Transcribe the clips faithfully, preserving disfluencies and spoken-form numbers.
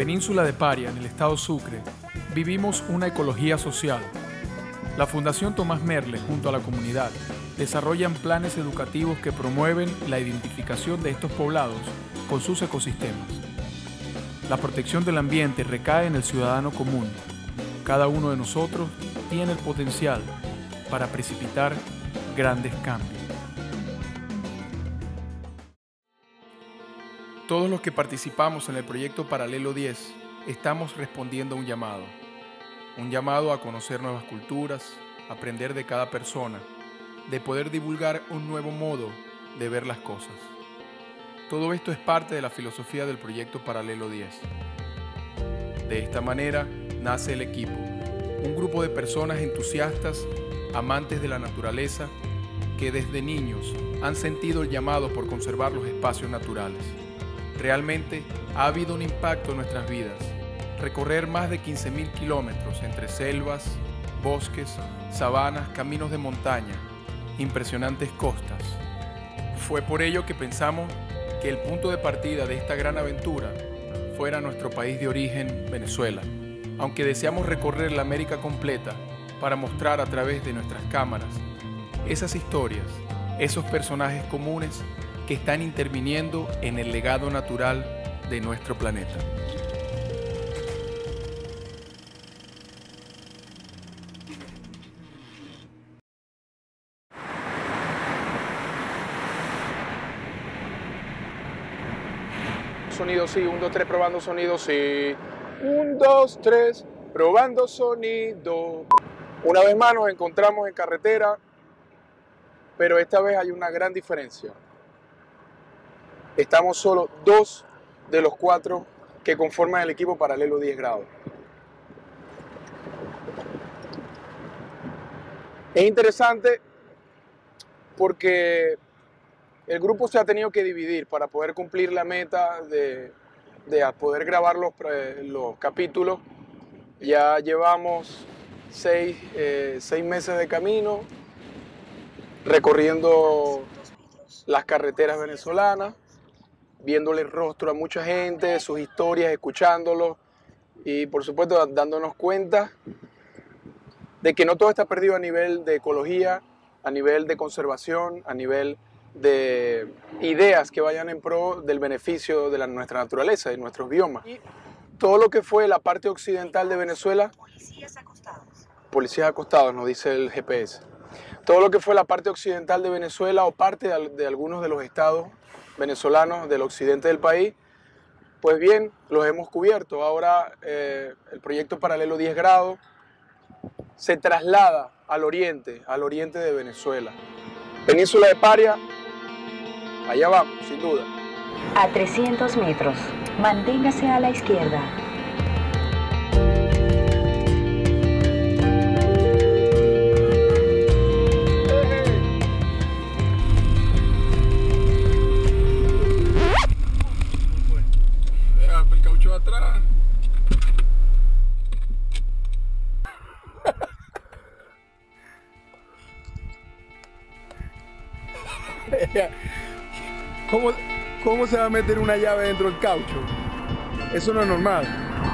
península de Paria, en el estado Sucre, vivimos una ecología social. La Fundación Tomás Merle, junto a la comunidad, desarrollan planes educativos que promueven la identificación de estos poblados con sus ecosistemas. La protección del ambiente recae en el ciudadano común. Cada uno de nosotros tiene el potencial para precipitar grandes cambios. Todos los que participamos en el proyecto Paralelo diez estamos respondiendo a un llamado. Un llamado a conocer nuevas culturas, aprender de cada persona, de poder divulgar un nuevo modo de ver las cosas. Todo esto es parte de la filosofía del proyecto Paralelo diez. De esta manera nace el equipo, un grupo de personas entusiastas, amantes de la naturaleza, que desde niños han sentido el llamado por conservar los espacios naturales. Realmente ha habido un impacto en nuestras vidas. Recorrer más de quince mil kilómetros entre selvas, bosques, sabanas, caminos de montaña, impresionantes costas. Fue por ello que pensamos que el punto de partida de esta gran aventura fuera nuestro país de origen, Venezuela. Aunque deseamos recorrer la América completa para mostrar a través de nuestras cámaras esas historias, esos personajes comunes que están interviniendo en el legado natural de nuestro planeta. Sonido sí, un, dos, tres, probando sonido sí. Un, dos, tres, probando sonido. Una vez más nos encontramos en carretera, pero esta vez hay una gran diferencia. Estamos solo dos de los cuatro que conforman el equipo Paralelo diez grados. Es interesante porque el grupo se ha tenido que dividir para poder cumplir la meta de, de poder grabar los, los capítulos. Ya llevamos seis, eh, seis meses de camino recorriendo las carreteras venezolanas, viéndole el rostro a mucha gente, sus historias, escuchándolos y por supuesto dándonos cuenta de que no todo está perdido a nivel de ecología, a nivel de conservación, a nivel de ideas que vayan en pro del beneficio de la, nuestra naturaleza y nuestros biomas. Y todo lo que fue la parte occidental de Venezuela, policías acostados, policías acostados nos dice el G P S, todo lo que fue la parte occidental de Venezuela o parte de, de algunos de los estados venezolanos del occidente del país, pues bien, los hemos cubierto. Ahora eh, el proyecto Paralelo diez grados se traslada al oriente, al oriente de Venezuela. Península de Paria, allá vamos, sin duda. A trescientos metros, manténgase a la izquierda. El caucho atrás. ¿Cómo, ¿Cómo se va a meter una llave dentro del caucho? Eso no es normal.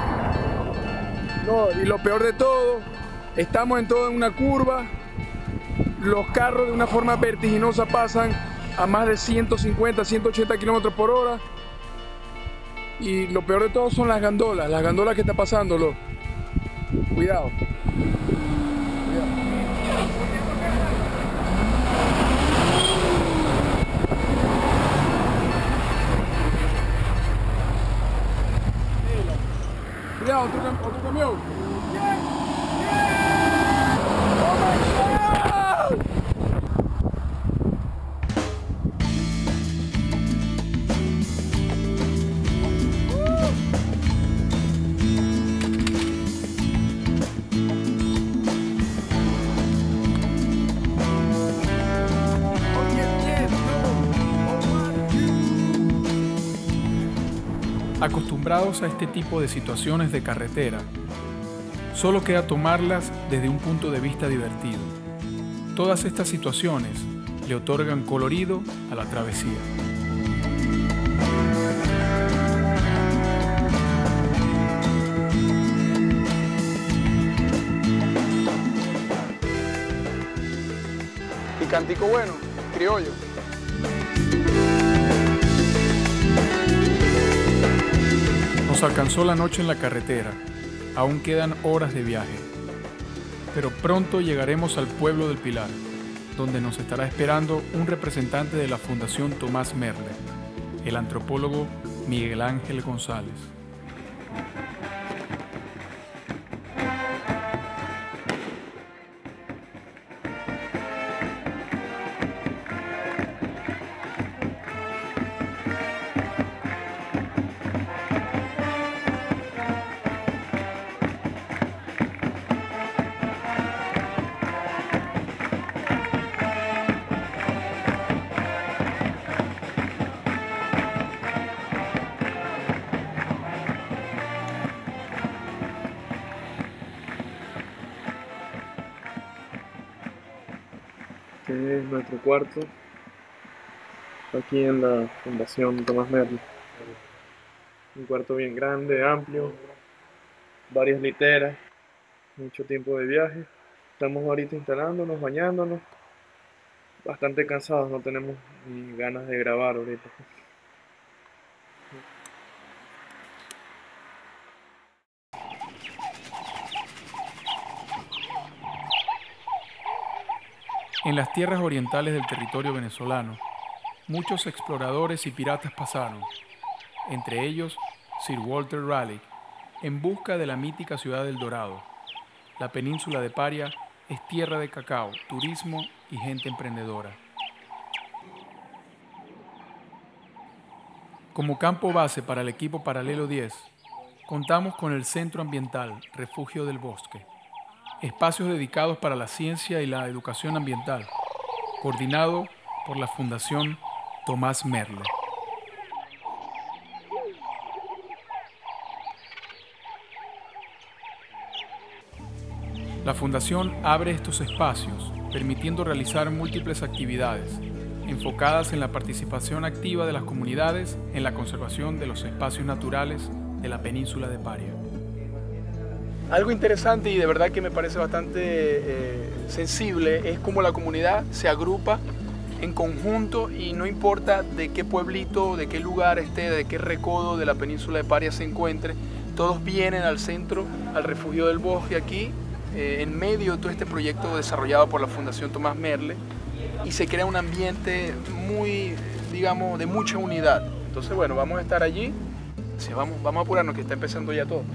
No, y lo peor de todo, estamos en todo en una curva, los carros de una forma vertiginosa pasan a más de ciento cincuenta, ciento ochenta kilómetros por hora. Y lo peor de todo son las gandolas, las gandolas que está pasando. Lo... Cuidado. Cuidado, otro, otro camión. Yeah. Yeah. Oh my God. Acostumbrados a este tipo de situaciones de carretera, solo queda tomarlas desde un punto de vista divertido. Todas estas situaciones le otorgan colorido a la travesía. cantico bueno, criollo. Nos alcanzó la noche en la carretera. Aún quedan horas de viaje. Pero pronto llegaremos al pueblo del Pilar, donde nos estará esperando un representante de la Fundación Tomás Merle, el antropólogo Miguel Ángel González. Este es nuestro cuarto, aquí en la Fundación Tomás Merle. Un cuarto bien grande, amplio, varias literas, mucho tiempo de viaje. Estamos ahorita instalándonos, bañándonos, bastante cansados, no tenemos ni ganas de grabar ahorita. En las tierras orientales del territorio venezolano, muchos exploradores y piratas pasaron, entre ellos Sir Walter Raleigh, en busca de la mítica ciudad del Dorado. La península de Paria es tierra de cacao, turismo y gente emprendedora. Como campo base para el equipo Paralelo diez, contamos con el Centro Ambiental Refugio del Bosque, espacios dedicados para la ciencia y la educación ambiental, coordinado por la Fundación Tomás Merle. La Fundación abre estos espacios, permitiendo realizar múltiples actividades, enfocadas en la participación activa de las comunidades en la conservación de los espacios naturales de la península de Paria. Algo interesante y de verdad que me parece bastante eh, sensible es cómo la comunidad se agrupa en conjunto y no importa de qué pueblito, de qué lugar esté, de qué recodo de la península de Paria se encuentre, todos vienen al centro, al refugio del bosque aquí, eh, en medio de todo este proyecto desarrollado por la Fundación Tomás Merle, y se crea un ambiente muy, digamos, de mucha unidad. Entonces, bueno, vamos a estar allí. Sí, vamos, vamos a apurarnos que está empezando ya todo.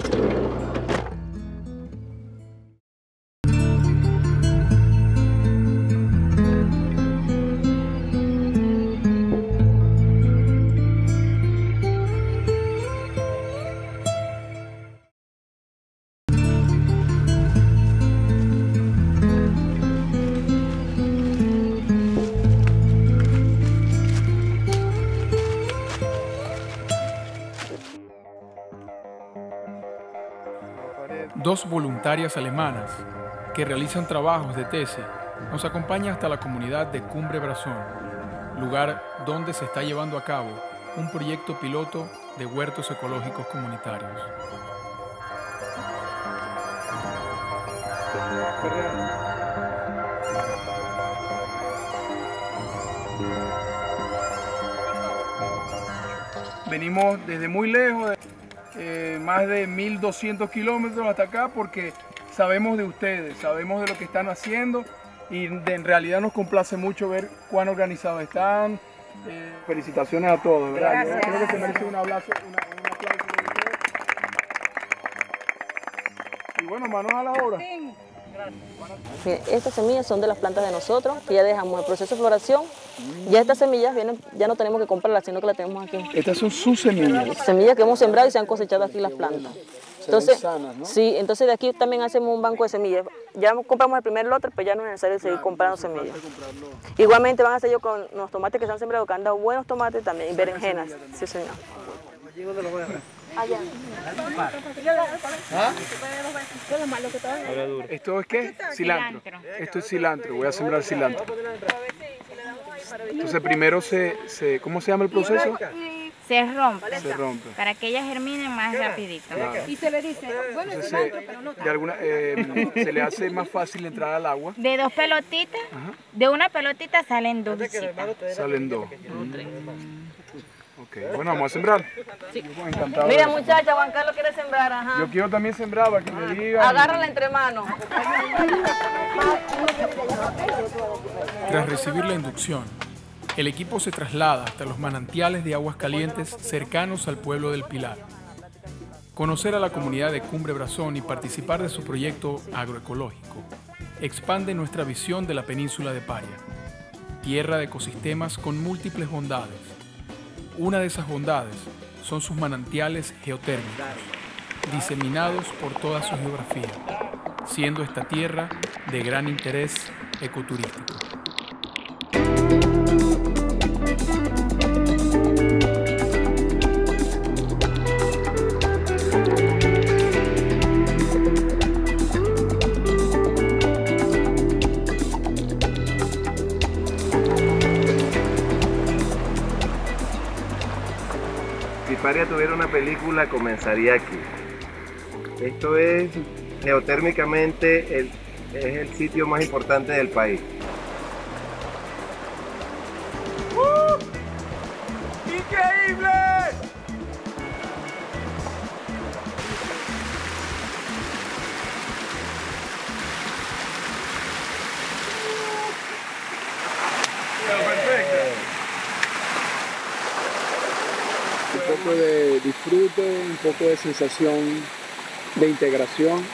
Dos voluntarias alemanas que realizan trabajos de tesis nos acompañan hasta la comunidad de Cumbre Brazón, lugar donde se está llevando a cabo un proyecto piloto de huertos ecológicos comunitarios. Venimos desde muy lejos, eh, más de mil doscientos kilómetros hasta acá, porque sabemos de ustedes, sabemos de lo que están haciendo y de, en realidad nos complace mucho ver cuán organizados están. Eh, felicitaciones a todos, ¿verdad? Yo creo que se merece un aplauso, una, un aplauso de ustedes. Y bueno, manos a la obra. Estas semillas son de las plantas de nosotros, que ya dejamos el proceso de floración. Ya estas semillas vienen, ya no tenemos que comprarlas, sino que las tenemos aquí. Estas son sus semillas. Semillas que hemos sembrado y se han cosechado aquí las plantas. Entonces, sanas, ¿no? sí, entonces de aquí también hacemos un banco de semillas. Ya compramos el primer lote, pero ya no es necesario seguir Claro, comprando no hace falta semillas. comprarlo. Igualmente van a hacer yo con los tomates que se han sembrado, que han dado buenos tomates también, y berenjenas. Sí, señor. Allá. ¿Esto es qué? Cilantro. Esto es cilantro, voy a sembrar cilantro. Entonces primero se, se ¿cómo se llama el proceso? se rompe, Se rompe. para que ellas germinen más rapidito. Claro. Y se le dice, bueno, es Entonces, blanco, pero no de alguna, eh, se le hace más fácil entrar al agua. De dos pelotitas, Ajá. de una pelotita salen dos bichitas. Salen dos. Mm. Ok, bueno, vamos a sembrar. Sí. Encantado. Mira, de eso. muchacha, Juan Carlos quiere sembrar, ajá. Yo quiero también sembrar para que me digan. Agárrala entre manos. Tras recibir la inducción, el equipo se traslada hasta los manantiales de aguas calientes cercanos al pueblo del Pilar. Conocer a la comunidad de Cumbre Brazón y participar de su proyecto agroecológico expande nuestra visión de la península de Paria, tierra de ecosistemas con múltiples bondades. Una de esas bondades son sus manantiales geotérmicos, diseminados por toda su geografía, siendo esta tierra de gran interés ecoturístico. Si Paria tuviera una película, comenzaría aquí. Esto es geotérmicamente el, es el sitio más importante del país. ¡Increíble! Un poco de disfrute, un poco de sensación de integración.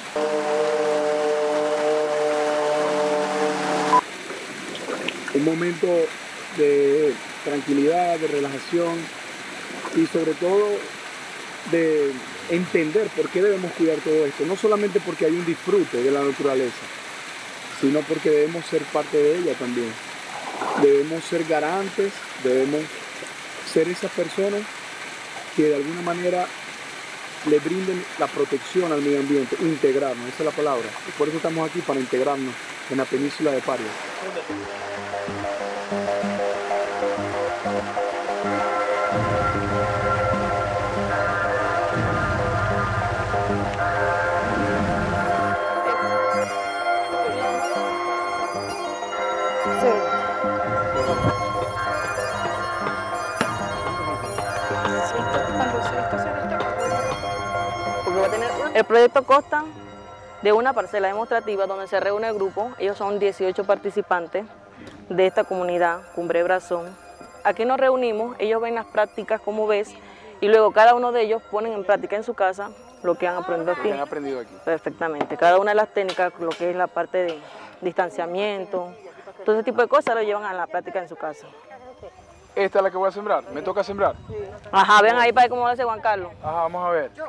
Un momento de tranquilidad, de relajación y sobre todo de entender por qué debemos cuidar todo esto. No solamente porque hay un disfrute de la naturaleza, sino porque debemos ser parte de ella también. Debemos ser garantes, debemos ser esas personas que de alguna manera le brinden la protección al medio ambiente, integrarnos, esa es la palabra. Y por eso estamos aquí, para integrarnos en la península de Paria. Porque va a tener una- El proyecto consta de una parcela demostrativa donde se reúne el grupo. Ellos son dieciocho participantes de esta comunidad, Cumbre Brazón. Aquí nos reunimos, ellos ven las prácticas como ves y luego cada uno de ellos ponen en práctica en su casa lo que han aprendido aquí. ¿Qué han aprendido aquí? Perfectamente. Cada una de las técnicas, lo que es la parte de distanciamiento, todo ese tipo de cosas lo llevan a la práctica en su casa. Esta es la que voy a sembrar. ¿Me toca sembrar? Ajá, vean ahí para ver cómo lo hace Juan Carlos. Ajá, vamos a ver.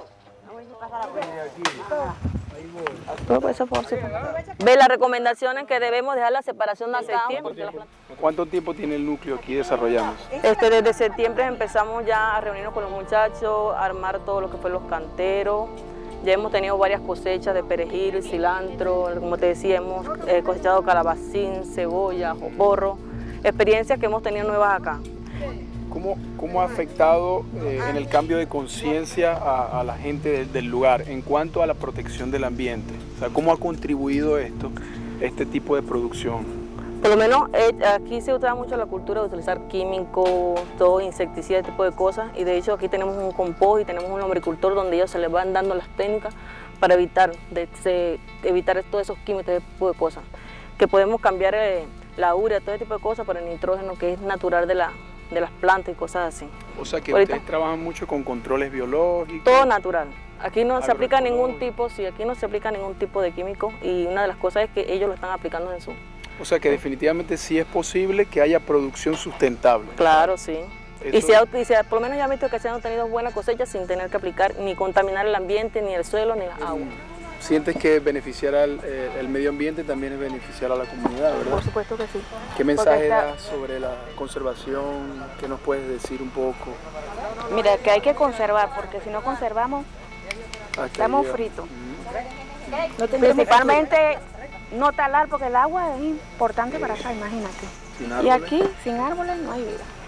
Todo eso por sí. Ve las recomendaciones que debemos dejar la separación nasal. ¿Cuánto tiempo tiene el núcleo aquí desarrollándose? Este, desde septiembre empezamos ya a reunirnos con los muchachos, a armar todo lo que fue los canteros. Ya hemos tenido varias cosechas de perejil, cilantro, como te decía, hemos eh, cosechado calabacín, cebolla, joporro, experiencias que hemos tenido nuevas acá. ¿Cómo, cómo ha afectado eh, en el cambio de conciencia a, a la gente del, del lugar en cuanto a la protección del ambiente? O sea, ¿cómo ha contribuido esto, este tipo de producción? Por lo menos eh, aquí se usa mucho la cultura de utilizar químicos, todo insecticidas, ese tipo de cosas. Y de hecho aquí tenemos un compost y tenemos un lombricultor donde ellos se les van dando las técnicas para evitar, de, se, evitar todos esos químicos, ese tipo de cosas. Que podemos cambiar eh, la urea, todo ese tipo de cosas por el nitrógeno que es natural de, la, de las plantas y cosas así. O sea que Ahorita, ustedes trabajan mucho con controles biológicos. todo natural. Aquí no se aplica ningún Agroecológico. tipo, sí, aquí no se aplica ningún tipo de químico y una de las cosas es que ellos lo están aplicando en su... O sea que definitivamente sí es posible que haya producción sustentable. Claro, sí. Y, Eso- se ha, y se ha- por lo menos ya han visto que se han obtenido buenas cosechas sin tener que aplicar ni contaminar el ambiente, ni el suelo, ni las aguas. ¿Sientes que beneficiar al eh, el medio ambiente también es beneficiar a la comunidad, verdad? Por supuesto que sí. ¿Qué mensaje está- das sobre la conservación? ¿Qué nos puedes decir un poco? Mira, que hay que conservar, porque si no conservamos, Hasta estamos ahí, fritos. Ujú. Principalmente no talar, porque el agua es importante para acá, imagínate. Sin Y árboles. aquí, sin árboles, no hay vida.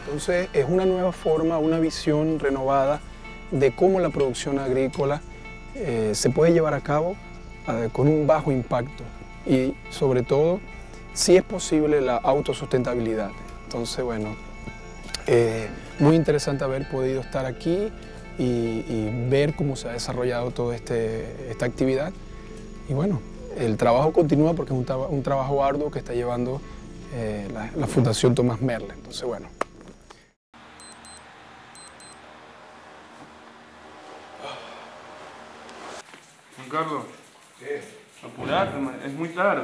Entonces es una nueva forma, una visión renovada de cómo la producción agrícola eh, se puede llevar a cabo eh, con un bajo impacto y sobre todo si es posible la autosustentabilidad. Entonces bueno, eh, muy interesante haber podido estar aquí y, y ver cómo se ha desarrollado toda este, esta actividad y bueno, el trabajo continúa porque es un, un trabajo arduo que está llevando eh, la, la Fundación Tomás Merle. Entonces bueno. Juan Carlos, ¿qué? Apurate, es muy tarde.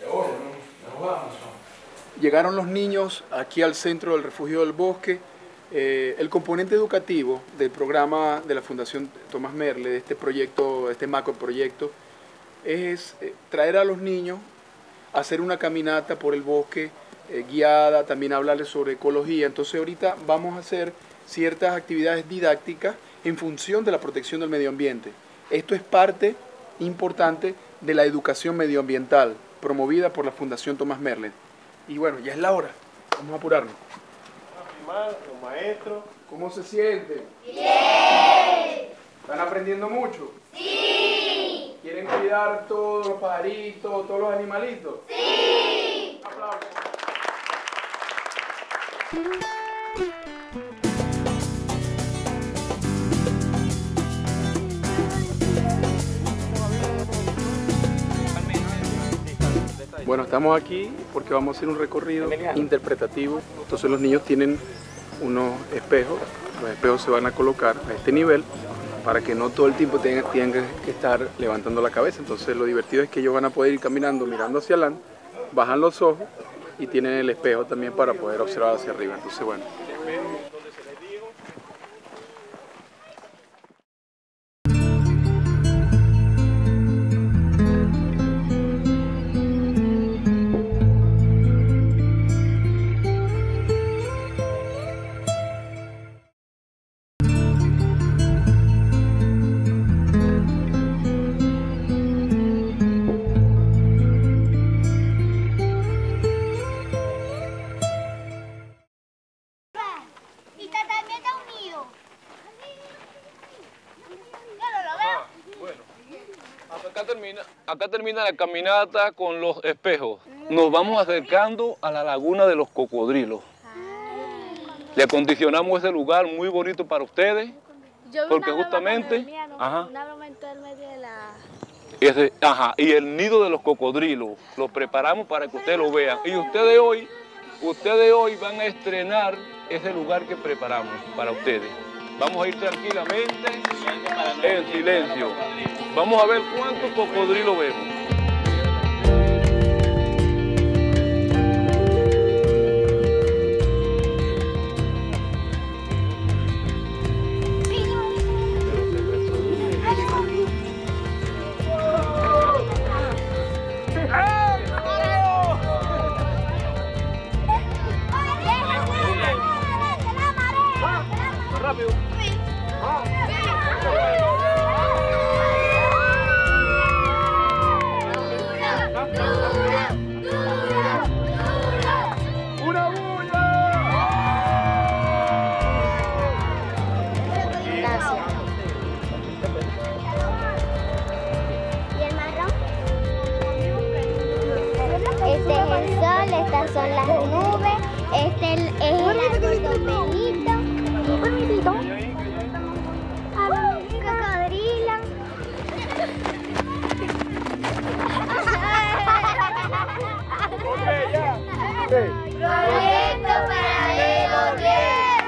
Llegaron los niños aquí al centro del Refugio del Bosque. Eh, el componente educativo del programa de la Fundación Tomás Merle, de este proyecto, de este macro proyecto, es eh, traer a los niños a hacer una caminata por el bosque eh, guiada, también hablarles sobre ecología. Entonces ahorita vamos a hacer ciertas actividades didácticas en función de la protección del medio ambiente. Esto es parte importante de la educación medioambiental promovida por la Fundación Tomás Merle. Y bueno, ya es la hora, vamos a apurarnos. Los maestros. ¿Cómo se sienten? ¡Bien! ¿Están aprendiendo mucho? ¡Sí! ¿Quieren cuidar todos los pajaritos, todos los animalitos? ¡Sí! ¡Aplausos! Bueno, estamos aquí porque vamos a hacer un recorrido interpretativo. Entonces los niños tienen unos espejos, los espejos se van a colocar a este nivel para que no todo el tiempo tengan, tengan que estar levantando la cabeza. Entonces lo divertido es que ellos van a poder ir caminando, mirando hacia adelante, bajan los ojos y tienen el espejo también para poder observar hacia arriba. Entonces bueno. Acá termina, acá termina la caminata con los espejos. Nos vamos acercando a la laguna de los cocodrilos. Le acondicionamos ese lugar muy bonito para ustedes, porque justamente... Ajá, ese, ajá, y el nido de los cocodrilos lo preparamos para que ustedes lo vean. Y ustedes hoy, ustedes hoy van a estrenar ese lugar que preparamos para ustedes. Vamos a ir tranquilamente, en silencio. Vamos a ver cuántos cocodrilos vemos. Rápido. Estas son las nubes, este es el árbol Don Benito, un Benito, cocodrilo. Ok, ya. Proyecto Paralelo diez.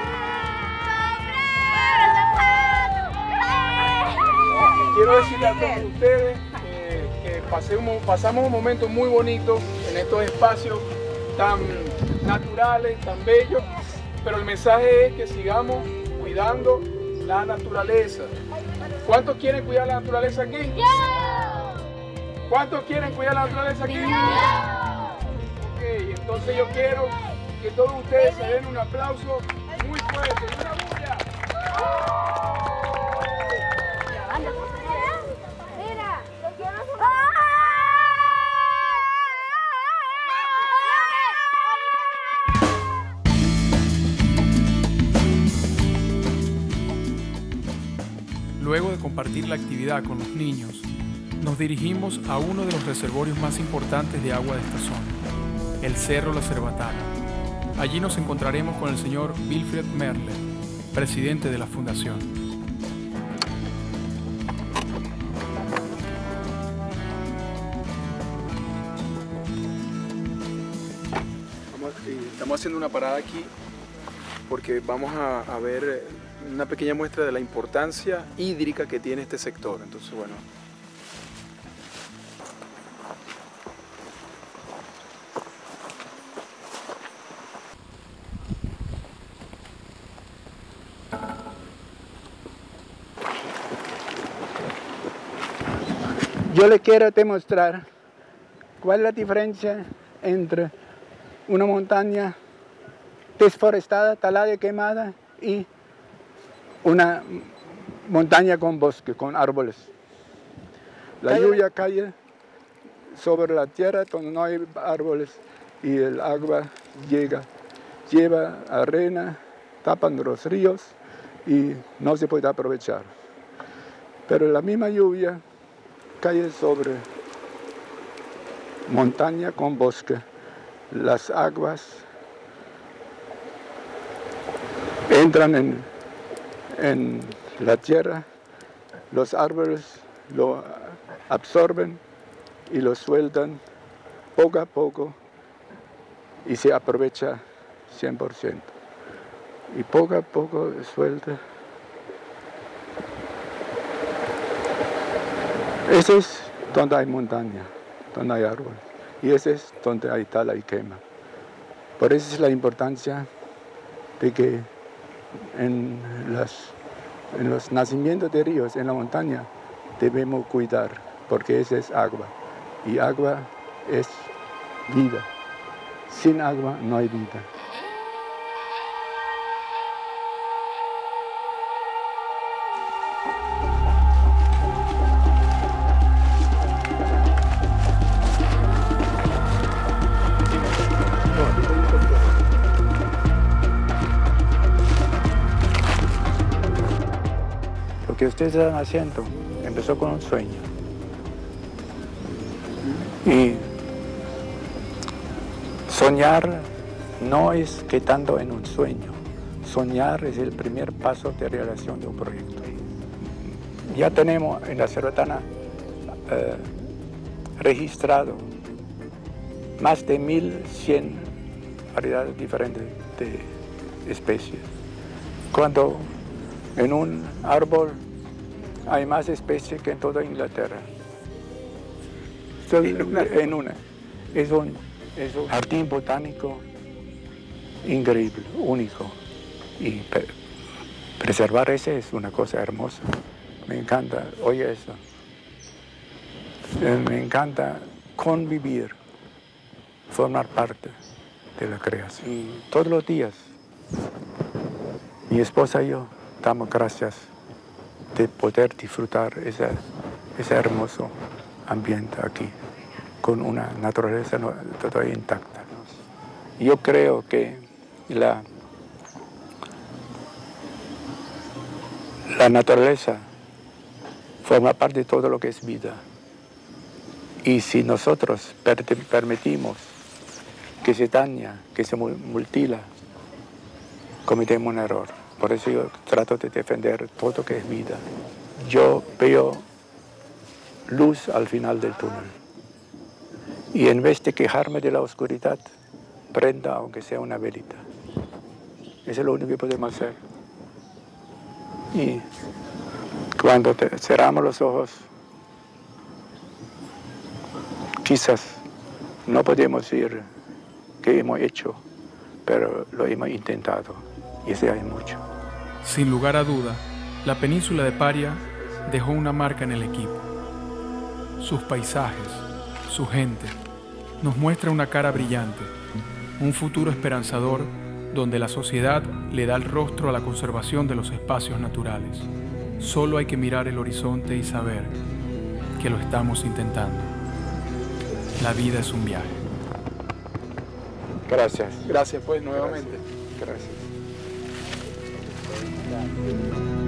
Quiero decirle a todos ustedes eh, que pasemos, pasamos un momento muy bonito en estos espacios tan naturales, tan bellos, pero el mensaje es que sigamos cuidando la naturaleza. ¿Cuántos quieren cuidar la naturaleza aquí? ¿Cuántos quieren cuidar la naturaleza aquí? Ok, entonces yo quiero que todos ustedes se den un aplauso muy fuerte. ¡Una bulla! Mira, compartir la actividad con los niños, nos dirigimos a uno de los reservorios más importantes de agua de esta zona, el Cerro La Cerbatana. Allí nos encontraremos con el señor Wilfred Merler, presidente de la fundación. Estamos haciendo una parada aquí porque vamos a, a ver una pequeña muestra de la importancia hídrica que tiene este sector. Entonces, bueno. Yo le quiero demostrar cuál es la diferencia entre una montaña desforestada, talada y quemada, y una montaña con bosque, con árboles. La lluvia cae sobre la tierra donde no hay árboles y el agua llega, lleva arena, tapan los ríos y no se puede aprovechar. Pero la misma lluvia cae sobre montaña con bosque. Las aguas entran en, en la tierra, los árboles lo absorben y lo sueltan poco a poco y se aprovecha cien por ciento. Y poco a poco suelta. Ese es donde hay montaña, donde hay árboles. Y ese es donde hay tala y quema. Por eso es la importancia de que en, las, en los nacimientos de ríos, en la montaña, debemos cuidar, porque esa es agua. Y agua es vida. Sin agua no hay vida. Lo que ustedes están haciendo empezó con un sueño. Y soñar no es quedando en un sueño. Soñar es el primer paso de realización de un proyecto. Ya tenemos en la Cerbatana eh, registrado más de mil cien variedades diferentes de especies. Cuando en un árbol hay más especies que en toda Inglaterra. En una. Es un, es un jardín botánico increíble, único. Y pre preservar ese es una cosa hermosa. Me encanta, oye eso. Me encanta convivir, formar parte de la creación. Y todos los días, mi esposa y yo damos gracias de poder disfrutar ese, ese hermoso ambiente aquí, con una naturaleza todavía intacta. Yo creo que la, la naturaleza forma parte de todo lo que es vida. Y si nosotros per permitimos que se daña, que se mutila, cometemos un error. Por eso yo trato de defender todo lo que es vida. Yo veo luz al final del túnel. Y en vez de quejarme de la oscuridad, prenda aunque sea una velita. Eso es lo único que podemos hacer. Y cuando te cerramos los ojos, quizás no podemos decir qué hemos hecho, pero lo hemos intentado. Y eso hay mucho. Sin lugar a duda, la península de Paria dejó una marca en el equipo. Sus paisajes, su gente, nos muestra una cara brillante, un futuro esperanzador donde la sociedad le da el rostro a la conservación de los espacios naturales. Solo hay que mirar el horizonte y saber que lo estamos intentando. La vida es un viaje. Gracias. Gracias, pues, nuevamente. Gracias. Gracias.